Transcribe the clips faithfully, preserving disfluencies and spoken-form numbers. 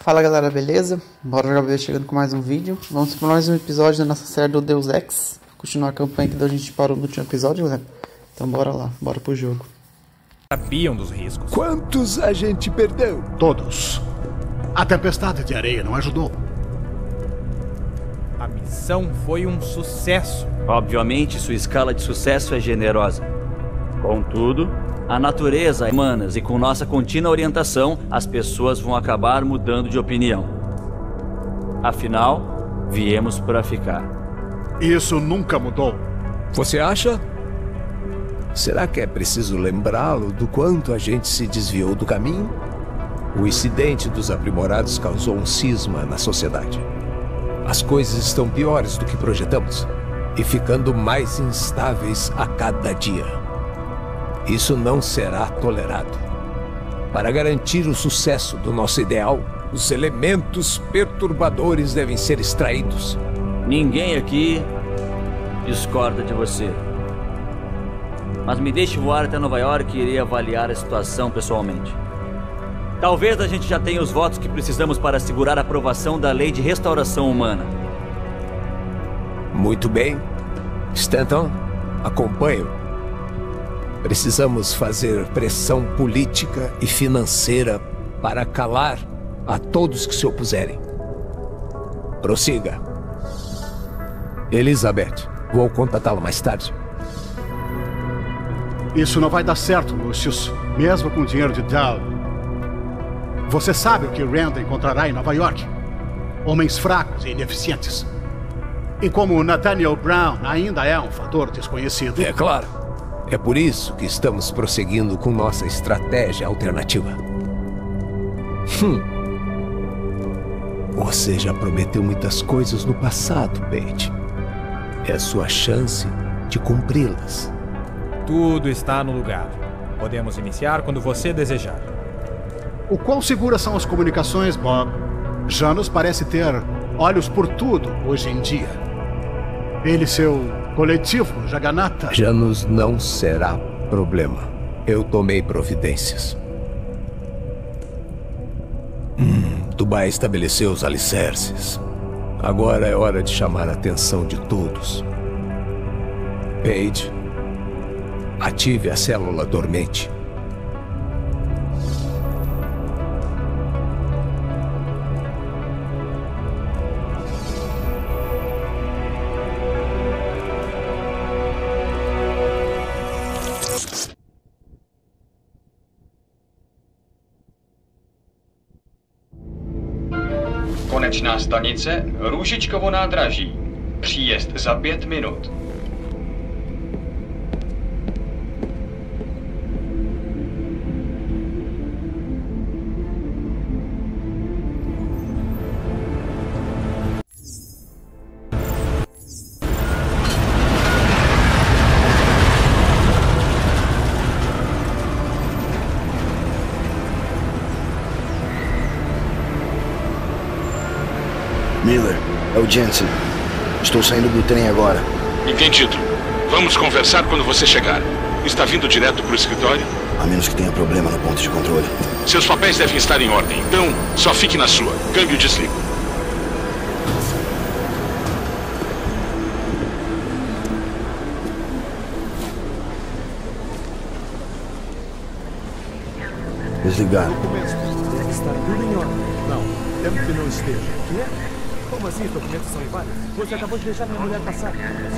Fala galera, beleza? Bora jogar B chegando com mais um vídeo. Vamos para mais um episódio da nossa série do Deus Ex. Continuar a campanha que a gente parou no último episódio, galera. Então bora lá, bora pro jogo. Sabiam dos riscos. Quantos a gente perdeu? Todos. A tempestade de areia não ajudou. A missão foi um sucesso. Obviamente, sua escala de sucesso é generosa. Contudo, a natureza é humana e com nossa contínua orientação, as pessoas vão acabar mudando de opinião. Afinal, viemos para ficar. Isso nunca mudou. Você acha? Será que é preciso lembrá-lo do quanto a gente se desviou do caminho? O incidente dos aprimorados causou um cisma na sociedade. As coisas estão piores do que projetamos e ficando mais instáveis a cada dia. Isso não será tolerado. Para garantir o sucesso do nosso ideal, os elementos perturbadores devem ser extraídos. Ninguém aqui discorda de você. Mas me deixe voar até Nova York e irei avaliar a situação pessoalmente. Talvez a gente já tenha os votos que precisamos para assegurar a aprovação da lei de restauração humana. Muito bem. Stanton, acompanhe-o. Precisamos fazer pressão política e financeira para calar a todos que se opuserem. Prossiga. Elizabeth, vou contatá-la mais tarde. Isso não vai dar certo, Lucius. Mesmo com o dinheiro de Dow. Você sabe o que Rand encontrará em Nova York? Homens fracos e ineficientes. E como Nathaniel Brown ainda é um fator desconhecido... É claro. É por isso que estamos prosseguindo com nossa estratégia alternativa. Hum. Você já prometeu muitas coisas no passado, Paige. É a sua chance de cumpri-las. Tudo está no lugar. Podemos iniciar quando você desejar. O quão seguras são as comunicações, Bob? Janus parece ter olhos por tudo hoje em dia. Ele e seu coletivo, Jagannata... Janus não será problema. Eu tomei providências. Hum, Dubai estabeleceu os alicerces. Agora é hora de chamar a atenção de todos. Paige, ative a célula dormente. Konečná stanice Růžičkovo nádraží. Příjezd za pět minut. Miller, é o Jensen. Estou saindo do trem agora. Entendido. Vamos conversar quando você chegar. Está vindo direto para o escritório? A menos que tenha problema no ponto de controle. Seus papéis devem estar em ordem, então só fique na sua. Câmbio e desligo. Desligar. Deve estar tudo em ordem. Não, temo que não esteja. Quê? Como assim? Os documentos são inválidos? Você acabou de deixar minha mulher passar.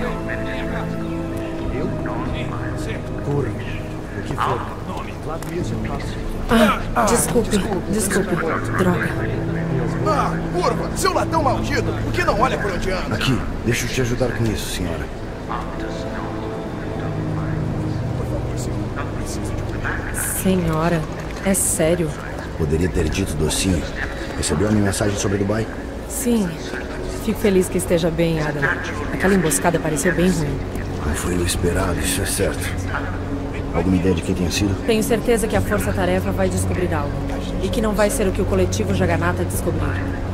Eu? Corra. O que foi? Lá do mesmo passo. Ah, desculpe, desculpe. Droga. Ah, curva! Seu latão maldito! Por que não olha por onde anda? Aqui, deixa eu te ajudar com isso, senhora. Senhora, é sério? Poderia ter dito docinho. Recebeu a minha mensagem sobre Dubai? Sim. Fico feliz que esteja bem, Adam. Aquela emboscada pareceu bem ruim. Não foi o esperado, isso é certo. Alguma ideia de quem tenha sido? Tenho certeza que a Força-Tarefa vai descobrir algo. E que não vai ser o que o coletivo Jagannata descobrir.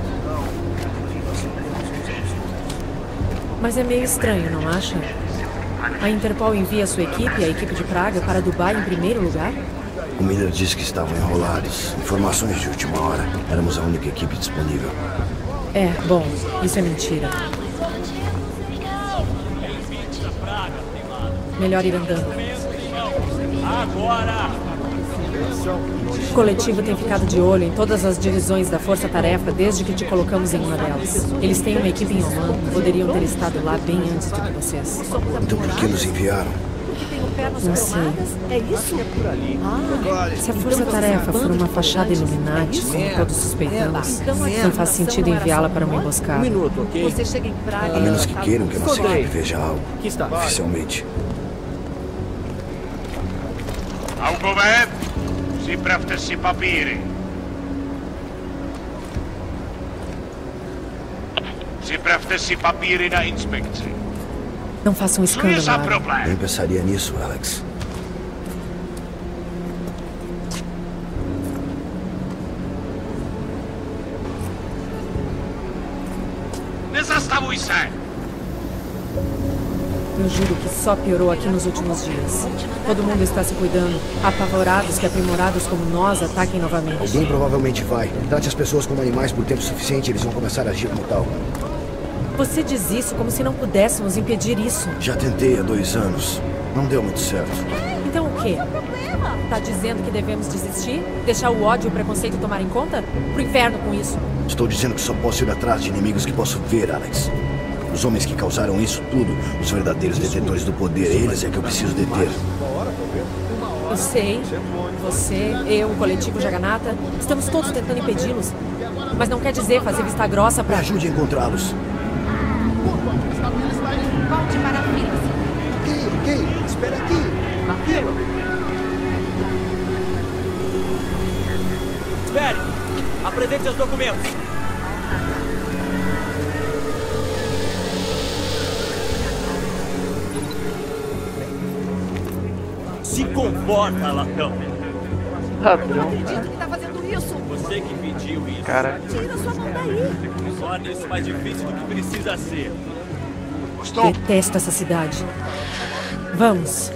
Mas é meio estranho, não acha? A Interpol envia sua equipe e a equipe de Praga para Dubai em primeiro lugar? O Miller disse que estavam enrolados. Informações de última hora. Éramos a única equipe disponível. É, bom, isso é mentira. Melhor ir andando. Agora! O coletivo tem ficado de olho em todas as divisões da Força Tarefa desde que te colocamos em uma delas. Eles têm uma equipe em Oman. Poderiam ter estado lá bem antes de que vocês. Então por que nos enviaram? Não sei. É isso? Se a Força Tarefa for uma fachada Illuminati, como todos suspeitamos, não faz sentido enviá-la para uma emboscada. Um minuto, ok? Você chega em Praga. A menos que queiram que a nossa equipe veja algo. Oficialmente. Algovet, ziprawte papiry. Ziprawte papiry na inspekcję. Não faça um escândalo. Eu pensaria nisso, Alex. Nie zastavuj se! Eu juro que só piorou aqui nos últimos dias. Todo mundo está se cuidando. Apavorados que aprimorados como nós ataquem novamente. Alguém provavelmente vai. Trate as pessoas como animais por tempo suficiente, eles vão começar a agir como tal. Você diz isso como se não pudéssemos impedir isso. Já tentei há dois anos. Não deu muito certo. Então o quê? Tá dizendo que devemos desistir? Deixar o ódio e o preconceito tomarem conta? Pro inferno com isso. Estou dizendo que só posso ir atrás de inimigos que posso ver, Alex. Os homens que causaram isso tudo, os verdadeiros detentores do poder, eles é que eu preciso deter. Eu sei. Você, eu, o coletivo Jagannatha, estamos todos tentando impedi-los. Mas não quer dizer fazer vista grossa pra... Me ajude a encontrá-los. Volte para a fila. Ok, ok. Espera aqui. Na fila. Espere! Apresente os documentos. Se comporta, latão. Ladrão. Acredito que tá fazendo isso. Você que pediu isso. Cara. Tira sua mão daí. Torne isso mais difícil do que precisa ser. Detesto essa cidade. Vamos.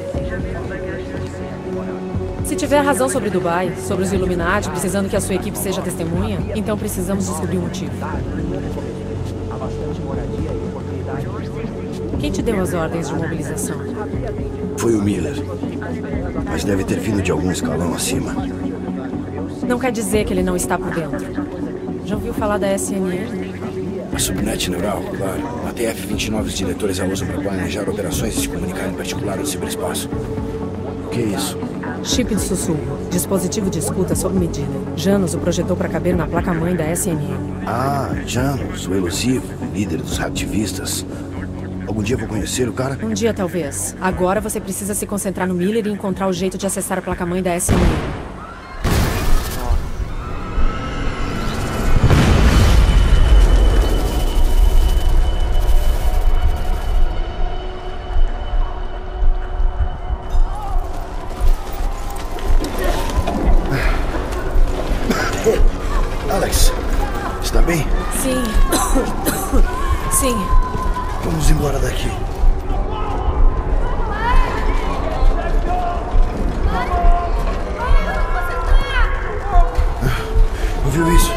Se tiver razão sobre Dubai, sobre os Illuminati, precisando que a sua equipe seja testemunha, então precisamos descobrir o motivo. Quem te deu as ordens de mobilização? Foi o Miller. Mas deve ter vindo de algum escalão acima. Não quer dizer que ele não está por dentro. Já ouviu falar da S N E? A Subnet Neural, claro. A T F vinte e nove os diretores a usam para planejar operações e se comunicar em particular no ciberespaço. O que é isso? Chip de sussurro. Dispositivo de escuta sob medida. Janus o projetou para caber na placa-mãe da S N E. Ah, Janus, o elusivo, líder dos ativistas. Algum dia vou conhecer o cara? Um dia, talvez. Agora você precisa se concentrar no Miller e encontrar o jeito de acessar a placa-mãe da S N E. Alex, está bem? Sim. Sim. Vamos embora daqui. Ouviu isso?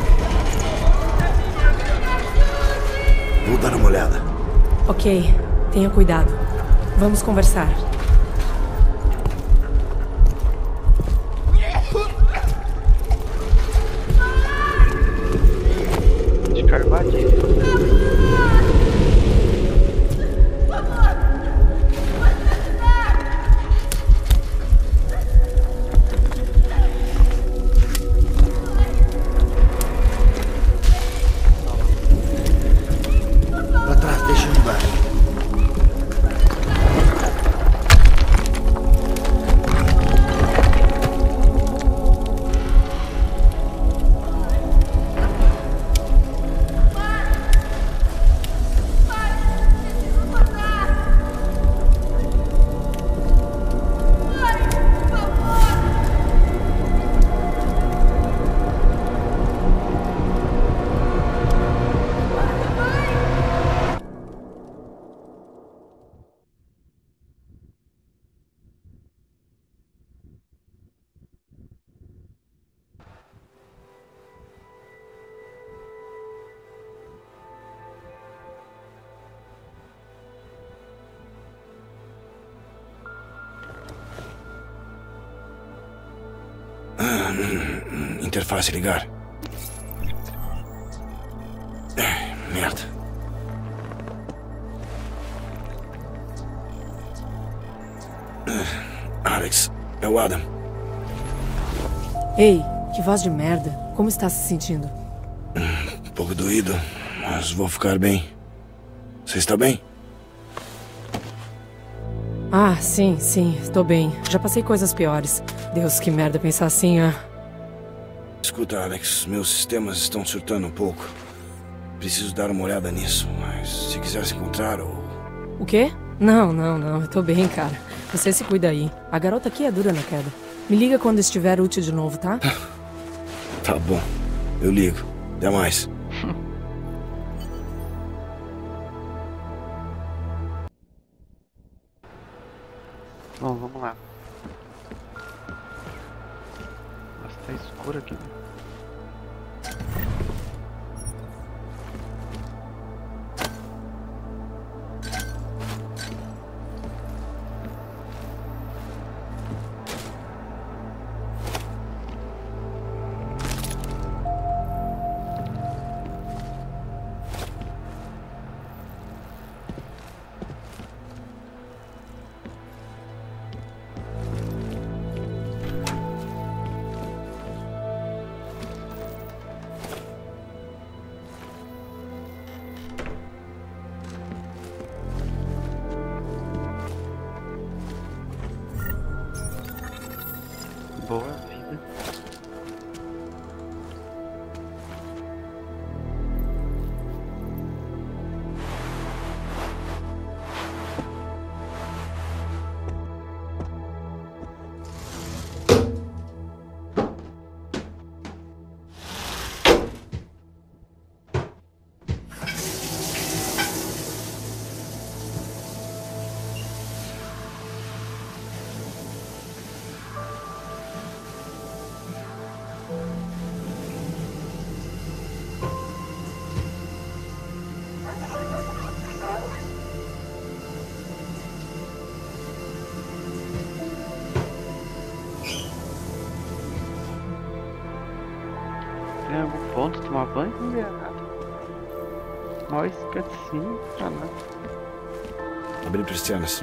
Vou dar uma olhada. Ok. Tenha cuidado. Vamos conversar. Interface ligar. Merda. Alex, é o Adam. Ei, que voz de merda. Como está se sentindo? Um pouco doído, mas vou ficar bem. Você está bem? Ah, sim, sim, estou bem. Já passei coisas piores. Deus, que merda pensar assim, ah. Escuta, Alex, meus sistemas estão surtando um pouco. Preciso dar uma olhada nisso, mas se quiser se encontrar ou... O quê? Não, não, não, eu tô bem, cara. Você se cuida aí. A garota aqui é dura na queda. Me liga quando estiver útil de novo, tá? Tá bom, eu ligo. Até mais. Bom, vamos lá. Nossa, tá escuro aqui. Boa vida. Tem algum ponto de tomar banho? Não é nada. Mal esse cutscene pra nada. Abrir persianas.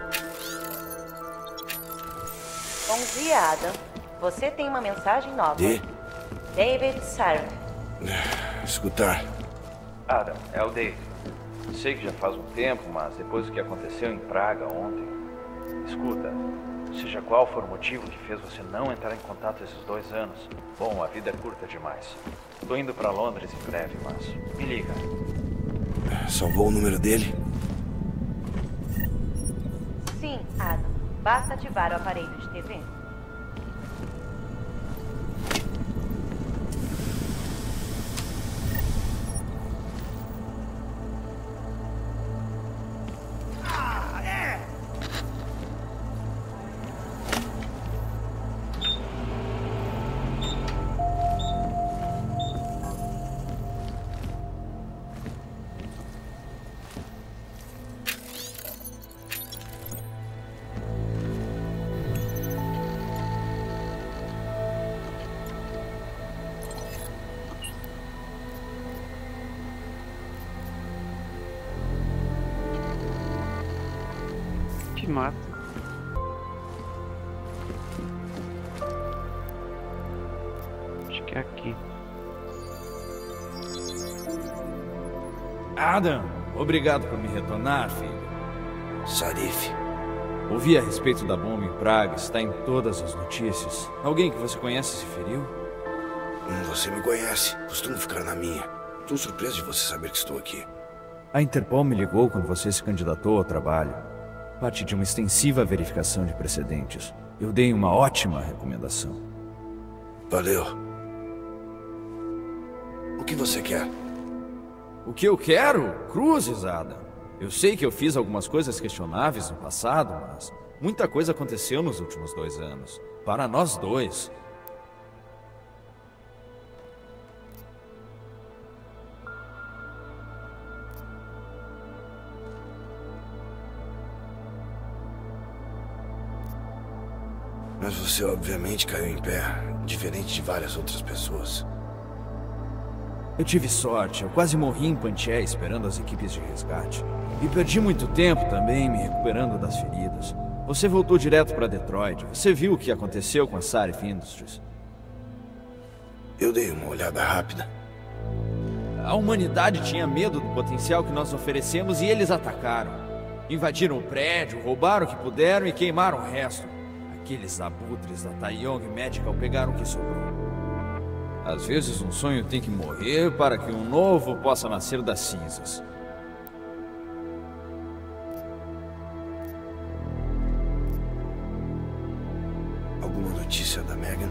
Bom dia, Adam. Você tem uma mensagem nova. De? David Sarn. Escutar. Adam, é o David. Sei que já faz um tempo, mas depois do que aconteceu em Praga ontem... Escuta, seja qual for o motivo que fez você não entrar em contato esses dois anos, bom, a vida é curta demais. Tô indo pra Londres em breve, mas me liga. Salvou o número dele? Sim, Adam. Basta ativar o aparelho de T V. Que mata. Acho que é aqui. Adam, obrigado por me retornar, filho. Sarif. Ouvi a respeito da bomba em Praga, está em todas as notícias. Alguém que você conhece se feriu? Você me conhece, costumo ficar na minha. Estou surpreso de você saber que estou aqui. A Interpol me ligou quando você se candidatou ao trabalho. Parte de uma extensiva verificação de precedentes. Eu dei uma ótima recomendação. Valeu. O que você quer? O que eu quero? Cruzes, Adam. Eu sei que eu fiz algumas coisas questionáveis no passado, mas muita coisa aconteceu nos últimos dois anos. Para nós dois. Mas você obviamente caiu em pé, diferente de várias outras pessoas. Eu tive sorte, eu quase morri em Pantié esperando as equipes de resgate. E perdi muito tempo também me recuperando das feridas. Você voltou direto para Detroit. Você viu o que aconteceu com a Sarif Industries? Eu dei uma olhada rápida. A humanidade tinha medo do potencial que nós oferecemos e eles atacaram. Invadiram o prédio, roubaram o que puderam e queimaram o resto. Aqueles abutres da Taeyong Medical pegaram o que sobrou. Às vezes um sonho tem que morrer para que um novo possa nascer das cinzas. Alguma notícia da Megan?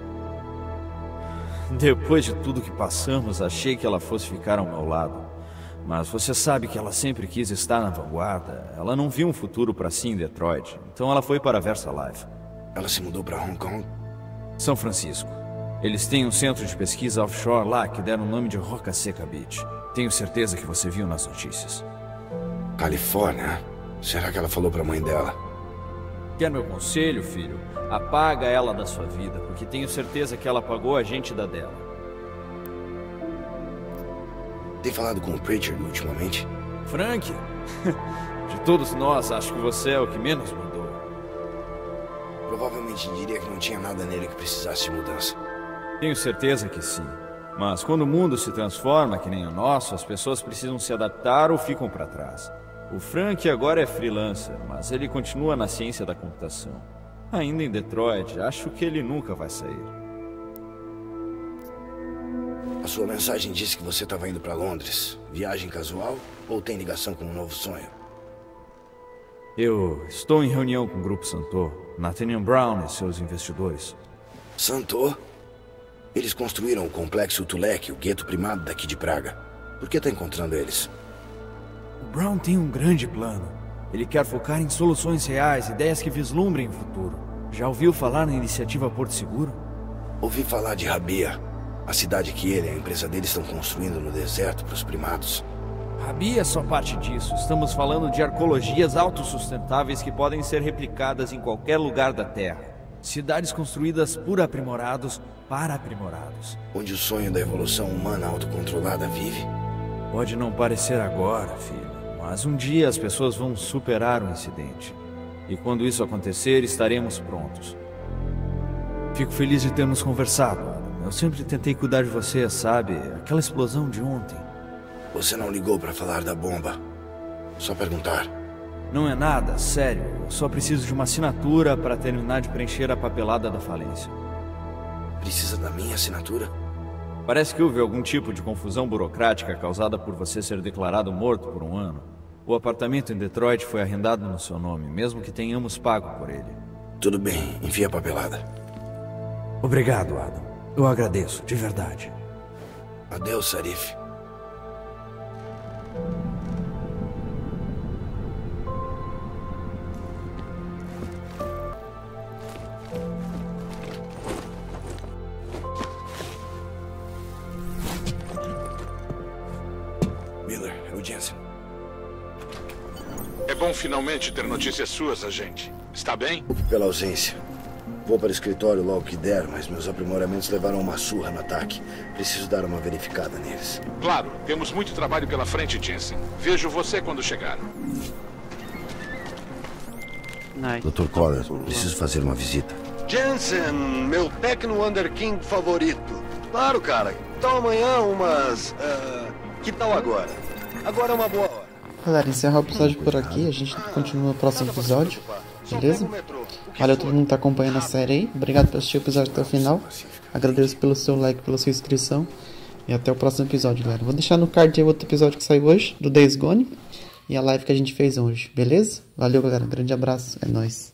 Depois de tudo que passamos, achei que ela fosse ficar ao meu lado. Mas você sabe que ela sempre quis estar na vanguarda. Ela não viu um futuro para si em Detroit. Então ela foi para VersaLife. Ela se mudou para Hong Kong? São Francisco. Eles têm um centro de pesquisa offshore lá que deram o nome de Roca Seca Beach. Tenho certeza que você viu nas notícias. Califórnia? Será que ela falou para a mãe dela? Quer meu conselho, filho? Apaga ela da sua vida, porque tenho certeza que ela apagou a gente da dela. Tem falado com o Pritchard ultimamente? Frank? De todos nós, acho que você é o que menos mudou. Provavelmente diria que não tinha nada nele que precisasse de mudança. Tenho certeza que sim. Mas quando o mundo se transforma, que nem o nosso, as pessoas precisam se adaptar ou ficam para trás. O Frank agora é freelancer, mas ele continua na ciência da computação. Ainda em Detroit, acho que ele nunca vai sair. A sua mensagem disse que você estava indo para Londres. Viagem casual ou tem ligação com um novo sonho? Eu estou em reunião com o Grupo Santor, Nathaniel Brown e seus investidores. Santor? Eles construíram o complexo Tulek, o gueto primado daqui de Praga. Por que está encontrando eles? O Brown tem um grande plano. Ele quer focar em soluções reais, ideias que vislumbrem o futuro. Já ouviu falar na iniciativa Porto Seguro? Ouvi falar de Rabia, a cidade que ele e a empresa dele estão construindo no deserto para os primados. Rabia é só parte disso. Estamos falando de arcologias autossustentáveis que podem ser replicadas em qualquer lugar da Terra. Cidades construídas por aprimorados para aprimorados. Onde o sonho da evolução humana autocontrolada vive? Pode não parecer agora, filho, mas um dia as pessoas vão superar o incidente. E quando isso acontecer, estaremos prontos. Fico feliz de termos conversado, Adam. Eu sempre tentei cuidar de você, sabe? Aquela explosão de ontem. Você não ligou para falar da bomba. Só perguntar. Não é nada, sério. Eu só preciso de uma assinatura para terminar de preencher a papelada da falência. Precisa da minha assinatura? Parece que houve algum tipo de confusão burocrática causada por você ser declarado morto por um ano. O apartamento em Detroit foi arrendado no seu nome, mesmo que tenhamos pago por ele. Tudo bem, enfia a papelada. Obrigado, Adam. Eu agradeço, de verdade. Adeus, Sarif. Miller, é o Jensen. É bom finalmente ter notícias suas, agente. Está bem? Desculpe pela ausência. Vou para o escritório logo que der, mas meus aprimoramentos levaram uma surra no ataque. Preciso dar uma verificada neles. Claro, temos muito trabalho pela frente, Jensen. Vejo você quando chegar. doutor Collar, preciso fazer uma visita. Jensen, meu Tecno Wonder King favorito. Claro, cara. Então amanhã umas... Uh, que tal agora? Agora é uma boa hora. Galera, encerrar o episódio por aqui. A gente continua no próximo episódio. Beleza? Valeu todo mundo que tá acompanhando a série aí. Obrigado por assistir o episódio até o final. Agradeço pelo seu like, pela sua inscrição. E até o próximo episódio, galera. Vou deixar no card aí outro episódio que saiu hoje, do Days Gone. E a live que a gente fez hoje, beleza? Valeu, galera. Um grande abraço. É nóis.